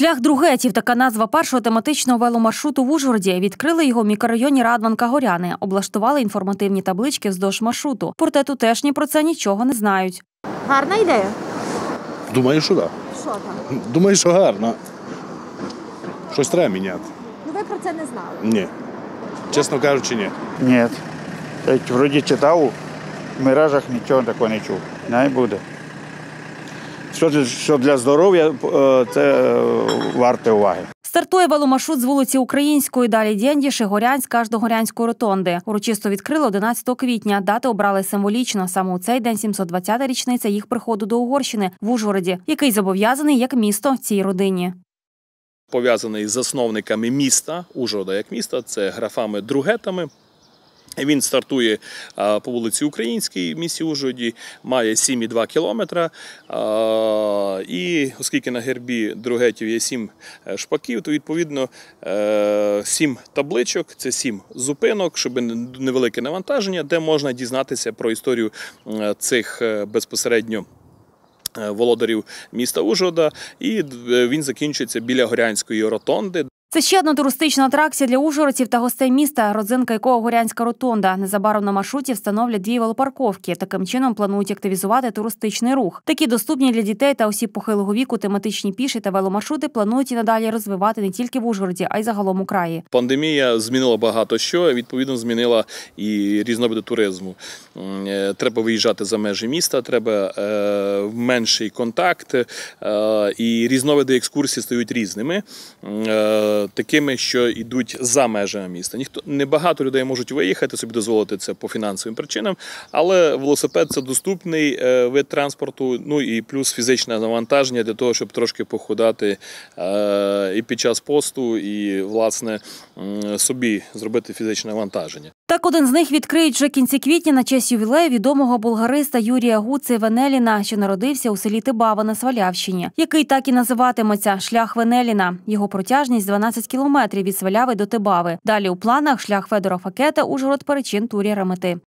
Шлях Другетів – така назва першого тематичного веломаршруту в Ужгороді. Відкрили його в мікрорайоні Радванка-Горяни. Облаштували інформативні таблички вздовж маршруту. Проте тутешні про це нічого не знають. Гарна ідея? Думаю, що так. Що там? Думаю, що гарно. Щось треба міняти. Ну ви про це не знали? Ні. Чесно кажучи, ні. Ні. Вроді читав, в мережах нічого такого не чув. Не буде. Що для здоров'я, це варте уваги. Стартує веломаршрут з вулиці Української, далі Дєндіш і Горянська аж до Горянської ротонди. Урочисто відкрили 11 квітня. Дати обрали символічно. Саме у цей день 720-та річниця їх приходу до Угорщини в Ужгороді, який зобов'язаний як місто цій родині. Пов'язаний з засновниками міста, Ужгорода як міста, це графами Другетами. Він стартує по вулиці Українській в місті Ужгороді, має 7,2 кілометра. І оскільки на гербі Другетів є 7 шпаків, то відповідно 7 табличок, це 7 зупинок, щоб невелике навантаження, де можна дізнатися про історію цих безпосередньо володарів міста Ужгорода. І він закінчується біля Горянської ротонди. Це ще одна туристична атракція для ужгородців та гостей міста, родзинка якого Горянська ротонда. Незабаром на маршруті встановлять 2 велопарковки. Таким чином планують активізувати туристичний рух. Такі доступні для дітей та осіб похилого віку тематичні піші та веломаршрути планують і надалі розвивати не тільки в Ужгороді, а й загалом у краї. Пандемія змінила багато що, відповідно змінила і різновиди туризму. Треба виїжджати за межі міста, треба менший контакт, і різновиди екскурсій стають різними. Такими, що йдуть за межами міста. Небагато людей можуть виїхати, собі дозволити це по фінансовим причинам, але велосипед – це доступний вид транспорту, ну і плюс фізичне навантаження для того, щоб трошки похудати і під час посту, і, власне, собі зробити фізичне навантаження. Так, один з них відкриють вже в кінці квітня на честь ювілею відомого болгариста Юрія Гуци Венеліна, що народився у селі Тибава на Свалявщині, який так і називатиметься – шлях Венеліна. Його протяжність 12 кілометрів від Сваляви до Тибави. Далі у планах шлях Федора Факета Ужгород-Перечин-Тур'я-Ремети.